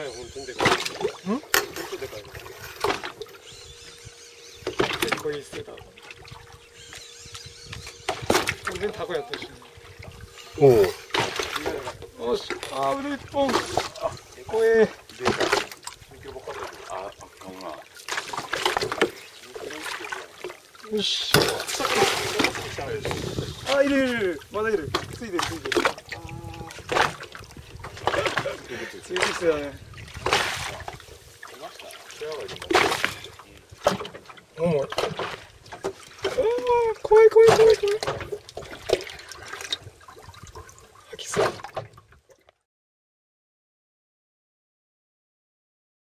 かい、本当にでかい。本当でかい。結構いい捨てた。完全にタコやったし。 おお。 よし、あ、腕一本。怖え。 あ、かもな。 よし。あ、いるいるいる。まだいる。ついてるついてる。ついてきてたね。重い。